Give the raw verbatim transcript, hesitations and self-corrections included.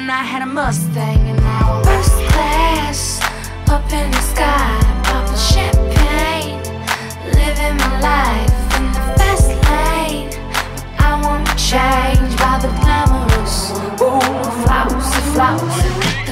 when I had a Mustang, and now I'm first class, up in the sky, popping champagne, living my life in the fast lane. But I won't change by the glamorous, ooh, flowers, flowers.